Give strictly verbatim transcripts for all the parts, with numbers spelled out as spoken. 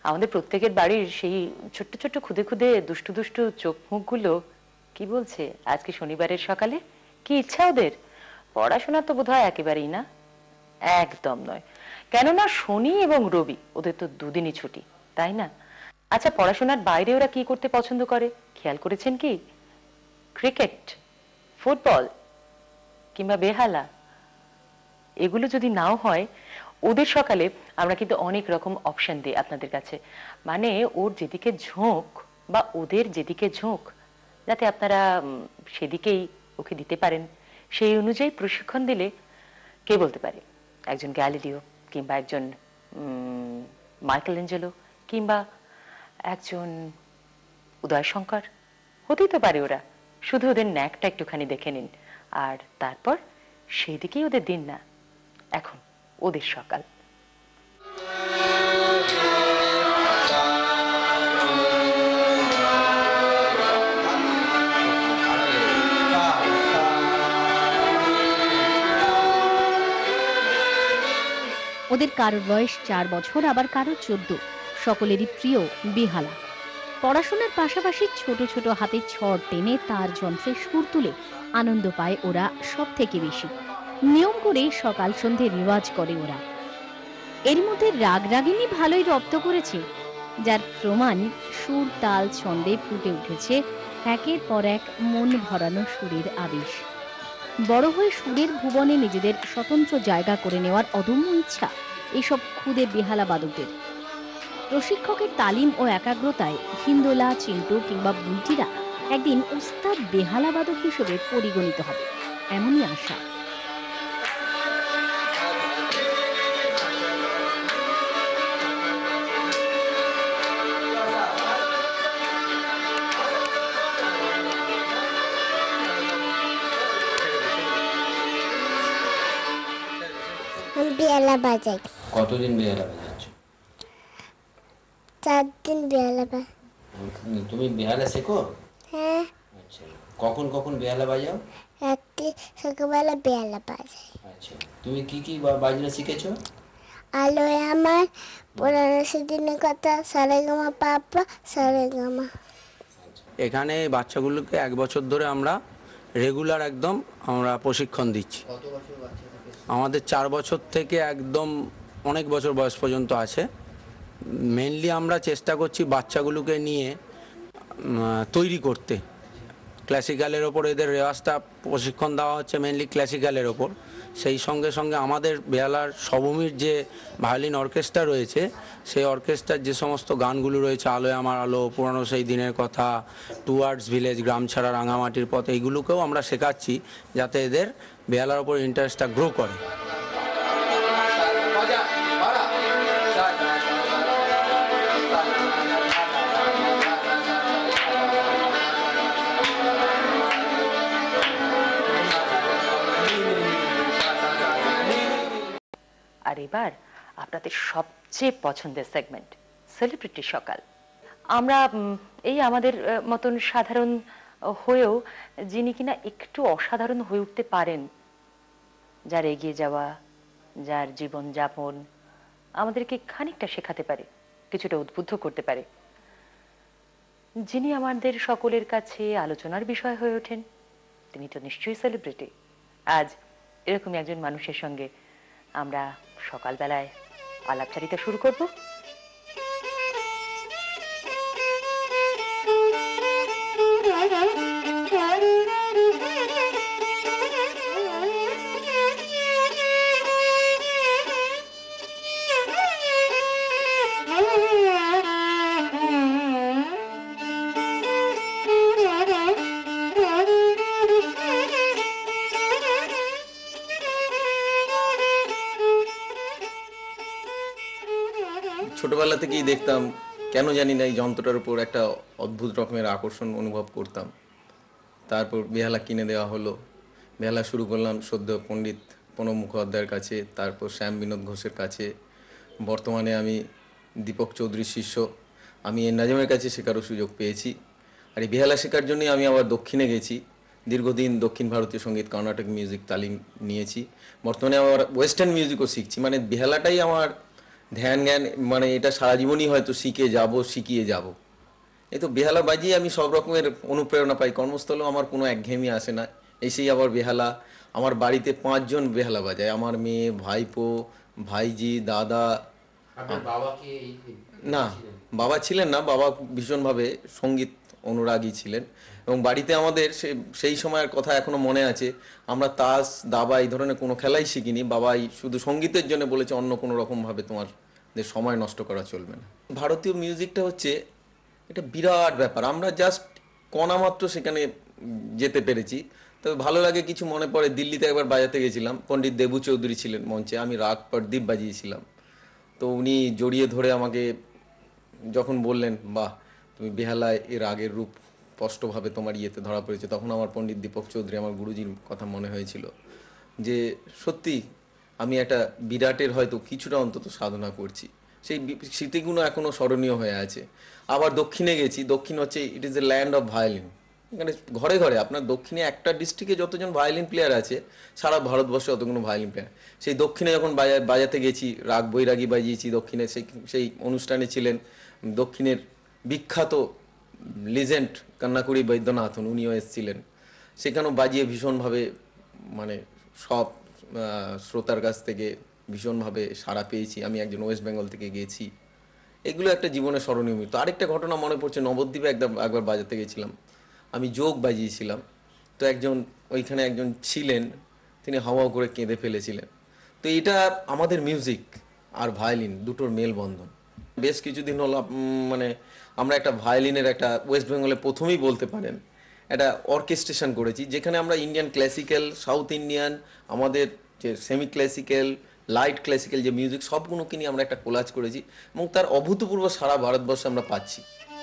আমাদের প্রত্যেকের বাড়ির সেই ছোট্ট ছোট্ট খুদে খুদে দুষ্টু দুষ্টু চোখ মুখগুলো কি বলছে আজকে শনিবারের সকালে? কি ইচ্ছা ওদের? পড়াশোনা তো বোধহয় একেবারেই না, একদম নয়। কেননা শনি এবং রবি ওদের তো দুদিনই ছুটি, তাই না? আচ্ছা, পড়াশোনার বাইরে ওরা কি করতে পছন্দ করে খেয়াল করেছেন কি? ক্রিকেট, ফুটবল কিংবা বেহালা, এগুলো যদি নাও হয়, ওদের সকালে আমরা কিন্তু অনেক রকম অপশন দিই আপনাদের কাছে, মানে ওর যেদিকে ঝোঁক বা ওদের যেদিকে ঝোঁক যাতে আপনারা সেদিকেই ওকে দিতে পারেন, সেই অনুযায়ী প্রশিক্ষণ দিলে কে বলতে পারে একজন গ্যালিলিও কিংবা একজন মাইকেল অ্যাঞ্জেলো কিংবা একজন উদয় শঙ্কর হতেই তো পারে। ওরা শুধু ওদের ন্যাকটা একটুখানি দেখে নিন, আর তারপর সেই দিকেই ওদের দিন না। এখন ওদের সকাল। ওদের কারোর বয়স চার বছর, আবার কারোর চোদ্দ। সকলেরই প্রিয় বেহালা। পড়াশোনার পাশাপাশি ছোট ছোট হাতে ছড় টেনে তার যন্ত্রে সুর তুলে আনন্দ পায় ওরা সব থেকে বেশি। নিয়ম করে সকাল সন্ধে রেওয়াজ করে ওরা। এর মধ্যে রাগ রাগিনী ভালোই রপ্ত করেছে, যার প্রমাণ সুর তাল ছন্দে ফুটে উঠেছে একের পর এক মন ভরানো সুরের আবেশ। বড় হয়ে সুরের ভুবনে নিজেদের স্বতন্ত্র জায়গা করে নেওয়ার অদম্য ইচ্ছা এইসব খুদে বেহালা বাদকদের। প্রশিক্ষকের তালিম ও একাগ্রতায় হিন্দোলা, চিন্টু কিংবা বুলটিরা একদিন উস্তাদ বেহালা বাদক হিসেবে পরিগণিত হবে, এমনই আশা। বেহালা বাজাই। কতদিন বেহালা বাজাচ্ছ? চার দিন বেহালা বাজাই। তুমি বেহালা শেখো? হ্যাঁ। আচ্ছা, কখন কখন বেহালা বাজাও? রাত্রি সকালবেলা বেহালা বাজাই। আচ্ছা, তুমি কি কি বাজনা শিখেছো? আলোয় আমার, পুরানো সেদিনের কথা, সারেগামা পাপা, সারেগামা। এখানে বাচ্চাগুলোকে এক বছর ধরে আমরা রেগুলার একদম আমরা প্রশিক্ষণ দিচ্ছি। আমাদের চার বছর থেকে একদম অনেক বছর বয়স পর্যন্ত আছে। মেনলি আমরা চেষ্টা করছি বাচ্চাগুলোকে নিয়ে তৈরি করতে। ক্লাসিক্যালের ওপর এদের রেওয়াজটা প্রশিক্ষণ দেওয়া হচ্ছে মেনলি ক্লাসিক্যালের ওপর। সেই সঙ্গে সঙ্গে আমাদের বেহালার সভূমির যে ভায়োলিন অর্কেস্ট্রা রয়েছে, সেই অর্কেস্ট্রার যে সমস্ত গানগুলো রয়েছে, আলোয় আমার আলো, পুরানো সেই দিনের কথা, টুয়ার্ডস ভিলেজ, গ্রাম ছাড়া রাঙামাটির পথ, এইগুলোকেও আমরা শেখাচ্ছি যাতে এদের বেহালার ওপর ইন্টারেস্টটা গ্রো করে। আর এবার আপনাদের সবচেয়ে পছন্দের সেগমেন্ট, সেলিব্রিটি সকাল। আমরা এই আমাদের মতন সাধারণ হয়েও যিনি কিনা একটু অসাধারণ হয়ে উঠতে পারেন, যার এগিয়ে যাওয়া, যার জীবন যাপন আমাদেরকে খানিকটা শেখাতে পারে, কিছুটা উদ্বুদ্ধ করতে পারে, যিনি আমাদের সকলের কাছে আলোচনার বিষয় হয়ে ওঠেন, তিনি তো নিশ্চয়ই সেলিব্রিটি। আজ এরকমই একজন মানুষের সঙ্গে আমরা সকালবেলায় আলাপচারিতা শুরু করব। ছোটবেলা থেকেই দেখতাম, কেন জানি না এই যন্ত্রটার উপর একটা অদ্ভুত রকমের আকর্ষণ অনুভব করতাম। তারপর বেহালা কিনে দেওয়া হলো, বেহালা শুরু করলাম সদ্য পণ্ডিত প্রণব মুখোপাধ্যায়ের কাছে, তারপর শ্যাম বিনোদ ঘোষের কাছে, বর্তমানে আমি দীপক চৌধুরীর শিষ্য। আমি এন নাজিমের কাছে শেখারও সুযোগ পেয়েছি। আর এই বেহালা শেখার জন্যই আমি আবার দক্ষিণে গেছি, দীর্ঘদিন দক্ষিণ ভারতীয় সঙ্গীত, কর্ণাটক মিউজিক তালিম নিয়েছি। বর্তমানে আমার ওয়েস্টার্ন মিউজিকও শিখছি। মানে বেহালাটাই আমার ধ্যান জ্ঞান মানে এটা সারা জীবনই হয়তো শিখে যাব, শিখিয়ে যাব। এই তো বেহালা বাজিয়ে আমি সব রকমের অনুপ্রেরণা পাই, কর্মস্থলেও আমার কোনো একঘেয়েমি আসে না। এসেই আবার বেহালা, আমার বাড়িতে পাঁচজন বেহালা বাজায়, আমার মেয়ে, ভাইপো, ভাইজি, দাদা। আপনার বাবা কি এই- না, বাবা ছিলেন না, বাবা ভীষণভাবে সঙ্গীত অনুরাগী ছিলেন এবং বাড়িতে আমাদের সে- সেই সময়ের কথা এখনো মনে আছে, আমরা তাস, দাবা এই ধরনের কোনো খেলাই শিখিনি, বাবাই শুধু সঙ্গীতের জন্য বলেছে অন্য কোনো রকমভাবে তোমাদের সময় নষ্ট করা চলবে না। ভারতীয় মিউজিকটা হচ্ছে এটা বিরাট ব্যাপার, আমরা জাস্ট কণা মাত্র সেখানে যেতে পেরেছি। তবে ভালো লাগে, কিছু মনে পড়ে, দিল্লিতে একবার বাজাতে গেছিলাম, পণ্ডিত দেবু চৌধুরী ছিলেন মঞ্চে, আমি রাগ প্রদীপ বাজিয়েছিলাম। তো উনি জড়িয়ে ধরে আমাকে যখন বললেন, বাহ তুমি বেহালায় এর আগের রূপ স্পষ্টভাবে তোমার ইয়েতে ধরা পড়েছে, তখন আমার পণ্ডিত দীপক চৌধুরী আমার গুরুজির কথা মনে হয়েছিল যে সত্যি আমি একটা বিরাটের হয়তো কিছুটা অন্তত সাধনা করছি। সেই বি- স্মৃতিগুলো এখনো স্মরণীয় হয়ে আছে। আবার দক্ষিণে গেছি, দক্ষিণ হচ্ছে it is a land of violin. এখানে ঘরে ঘরে আপনার দক্ষিণে একটা ডিস্ট্রিক্টে যতজন ভায়োলিন প্লেয়ার আছে, সারা ভারতবর্ষে অতগুলো ভায়োলিন প্লেয়ার। সেই দক্ষিণে যখন বাজা বাজাতে গেছি, রাগ বৈরাগী বাজিয়েছি দক্ষিণে, সেই সেই অনুষ্ঠানে ছিলেন দক্ষিণের বিখ্যাত লিজেন্ড কন্যাকুড়ি বৈদ্যনাথন, উনিও এসেছিলেন। সেখানেও বাজিয়ে ভীষণভাবে মানে সব আহ, শ্রোতার কাছ থেকে ভীষণভাবে সাড়া পেয়েছি। আমি একজন ওয়েস্ট বেঙ্গল থেকে গেছি। এগুলো একটা জীবনে স্মরণীয় মুহূর্ত। আরেকটা ঘটনা মনে পড়ছে, নবদ্বীপে একদম একবার বাজাতে গেছিলাম, আমি যোগ বাজিয়েছিলাম। তো একজন ওইখানে একজন ছিলেন, তিনি হাওয়া করে কেঁদে ফেলেছিলেন। তো এটা আমাদের মিউজিক আর ভায়োলিন দুটোর মেলবন্ধন। বেশ কিছুদিন হলো উম, মানে আমরা একটা ভায়োলিনের একটা ওয়েস্ট বেঙ্গলে প্রথমেই বলতে পারেন একটা অর্কেস্ট্রেশন করেছি, যেখানে আমরা ইন্ডিয়ান ক্লাসিক্যাল, সাউথ ইন্ডিয়ান, আমাদের যে সেমি ক্লাসিক্যাল, লাইট ক্লাসিক্যাল যে মিউজিক সবগুলোকে নিয়ে আমরা একটা কোলাজ করেছি এবং তার অভূতপূর্ব সারা ভারতবর্ষে আমরা পাচ্ছি।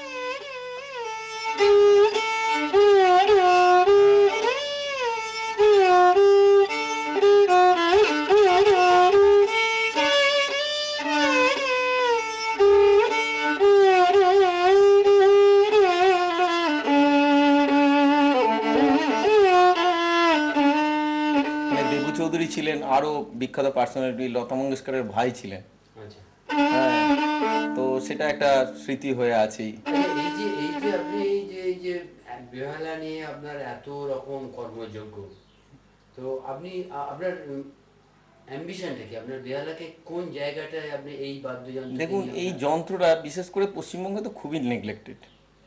মানে দেবু চৌধুরী ছিলেন, আরো বিখ্যাত পার্সোনালিটি লতা মঙ্গেশকরের ভাই ছিলেন। আচ্ছা। হ্যাঁ, তো সেটা একটা স্মৃতি হয়ে আছেই। আচ্ছা, এই যে এই যে আপনি এই যে এই যে বেহালা নিয়ে আপনার এত রকম কর্মযোগ্য, তো আপনি আ- আপনার অ্যাম্বিশনটা কি? আপনার বেহালাকে কোন জায়গাটায় আপনি এই বাদ্যযন্ত্র দেখুন, এই যন্ত্রটা বিশেষ করে পশ্চিমবঙ্গে তো খুবই নেগলেক্টেড,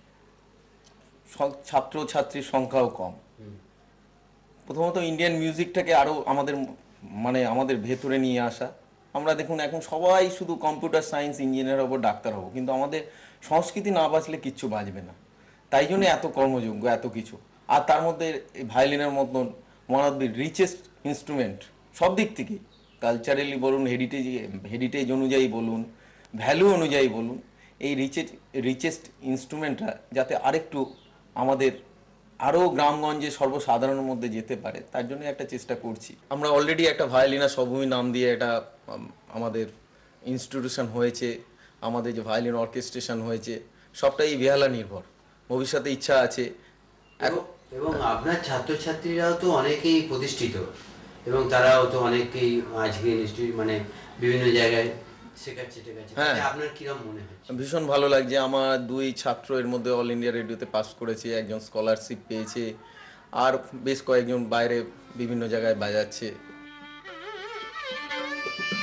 ছাত্র ছাত্রীর সংখ্যাও কম। প্রথমত ইন্ডিয়ান মিউজিকটাকে আরো আমাদের মানে আমাদের ভেতরে নিয়ে আসা। আমরা দেখুন এখন সবাই শুধু কম্পিউটার সায়েন্স, ইঞ্জিনিয়ার হবো, ডাক্তার হবো, কিন্তু আমাদের সংস্কৃতি না বাঁচলে কিচ্ছু বাঁচবে না। তাই জন্য এত কর্মযোগ্য, এত কিছু। আর তার মধ্যে এই ভায়োলিনের মতন one of the richest instrument সব দিক থেকে, কালচারালি বলুন, হেরিটেজ হেরিটেজ অনুযায়ী বলুন, ভ্যালু অনুযায়ী বলুন, এই রিচেস্ট রিচেস্ট ইনস্ট্রুমেন্টটা যাতে আরেকটু আমাদের আরও গ্রামগঞ্জে সর্বসাধারণের মধ্যে যেতে পারে, তার জন্য একটা চেষ্টা করছি। আমরা অলরেডি একটা ভায়োলিনা সভূমি নাম দিয়ে একটা উম, আমাদের ইনস্টিটিউশন হয়েছে, আমাদের যে ভায়োলিন অর্কেস্ট্রেশন হয়েছে, সবটাই এই বেহালা নির্ভর। ভবিষ্যতে ইচ্ছা আছে এবং এবং আপনার ছাত্রছাত্রীরাও তো অনেকেই প্রতিষ্ঠিত এবং তারাও তো অনেকেই আজকে নিশ্চয়ই মানে বিভিন্ন জায়গায় শেখাচ্ছে টেখাচ্ছে। হ্যাঁ। তাতে আপনার কিরম মনে হচ্ছে? ভীষণ ভালো লাগছে। আমার দুই ছাত্র এর মধ্যে অল ইন্ডিয়া রেডিওতে পাস করেছে, একজন স্কলারশিপ পেয়েছে, আর বেশ কয়েকজন বাইরে বিভিন্ন জায়গায় বাজাচ্ছে।